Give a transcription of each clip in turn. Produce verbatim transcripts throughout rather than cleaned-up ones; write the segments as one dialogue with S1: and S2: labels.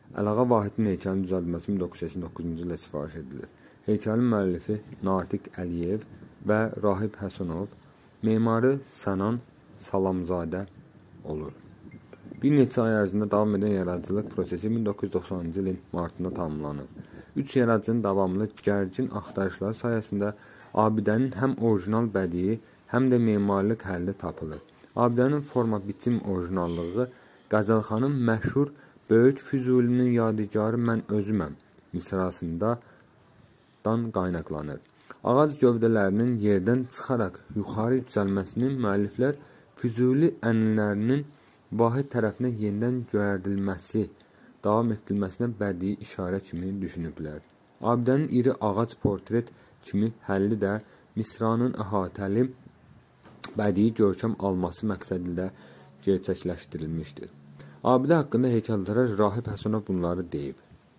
S1: Əlağa Vahidin heykəlinin düzəldilməsi min doqquz yüz səksən doqquzuncu ildə sifariş edilir. Heykəlin müəllifi Natiq Əliyev və Rahib Həsənov, memarı Sənan Salamzadə olur. Bir neçə ay ərzində davam edən yaradıcılıq prosesi min doqquz yüz doxsanıncı ilin martında tamamlanıb. Üç yaradıcının davamlı gərgin axtarışları sayəsində abidənin həm orijinal bədii, həm də memarlıq həlli tapılır. Abidənin forma biçim orijinallığı Qəzəlxanın məşhur Böyük Füzulinin yadigarı Mən Özüməm misrasından qaynaqlanır. Ağac gövdələrinin yerdən çıxaraq yuxarı yüksəlməsinin müəlliflər Füzuli ənənələrinin Vahid tərəfindən yenidən göyərdilməsi, davam etdirilməsinə bədii işarə kimi düşünüblər. Abidənin iri ağac portret kimi həlli də misranın əhatəli bədii görkəm alması məqsədilə gerçəkləşdirilmişdir. Abidə haqqında heykəltaraş Rahib Həsənov bunları deyib.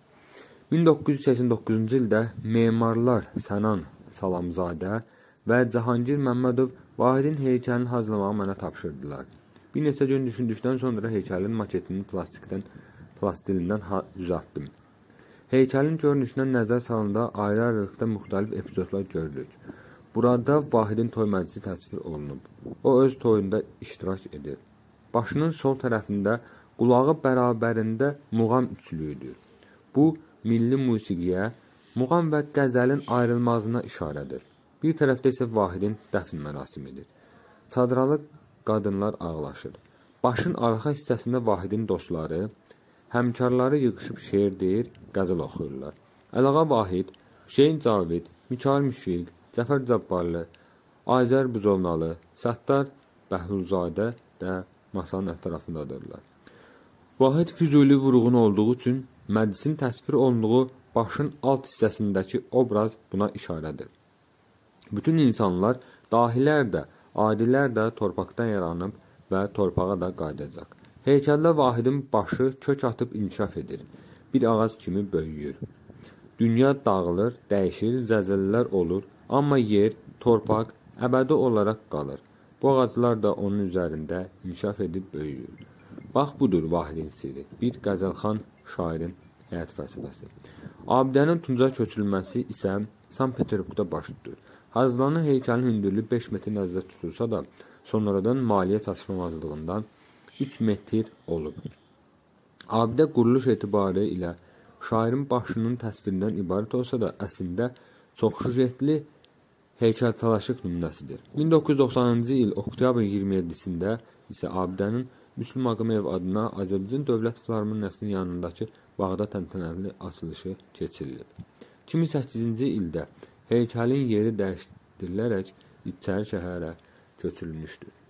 S1: min doqquz yüz səksən doqquzuncu ildə memarlar Sənan Salamzadə və Cahangir Məmmədov Vahidin heykəlini hazırlamağı mənə tapşırdılar. Bir neçə gün düşündükdən sonra heykəlin maketini plastikdən, plastilindən düzəltdim. Heykəlin görünüşünə nəzər salında ayrı-ayrılıqda müxtəlif epizodlar görürük. Burada Vahidin toy məclisi təsvir olunub. O öz toyunda iştirak edir. Başının sol tərəfində qulağı bərabərində muğam üçlüyüdür. Bu, milli musiqiyə, muğam və qəzəlin ayrılmazına işarədir. Bir tərəfdə isə Vahidin dəfn mərasimidir. Çadralı qadınlar ağlaşır. Başın arxa hissəsində Vahidin dostları, həmkarları yığışıb şeir deyir, qəzəl oxuyurlar. Əlağa Vahid, Hüseyn Cavid, Mikail Müşfiq, Cəfər Cabbarlı, Azər Buzovnalı, Səttar Bəhlulzadə də masanın ətrafındadırlar. Vahid Füzuli vurğun olduğu üçün məclisin təsvir olunduğu başın alt hissəsindəki obraz buna işarədir. Bütün insanlar, dahilər də, adilər də torpaqdan yaranıb və torpağa da qayıdacaq. Heykəldə Vahidin başı kök atıb inkişaf edir. Bir ağac kimi böyüyür. Dünya dağılır, dəyişir, zəlzələlər olur, amma yer, torpaq əbədi olaraq qalır. Bu ağaclar da onun üzərində inkişaf edib böyüyür. Bax, budur Vahidin sirri. Bir Qəzəlxan şairin həyat fəlsəfəsi. Abidənin Tunca köçürülməsi isə Sankt Peterburqda baş tutur. Hazırlanan heykəlin hündürlüyü beş metr nəzərdə tutulsa da, sonradan maliyyə çatışmazlığından üç metr olub. Abidə quruluş etibarı ilə şairin başının təsvirindən ibarət olsa da, əslində çox süjetli heykəltaraşlıq nümunəsidir. min doqquz yüz doxsanıncı il oktyabrın iyirmi yeddisində isə abidənin Müslüm Ağayev adına Azərbaycan Dövlət Filarmoniyasının yanındakı bağda təntənəli açılışı keçirilib. iki min səkkizinci ildə heykəlin yeri dəyişdirilərək İçəri şəhərə köçürülmüşdür.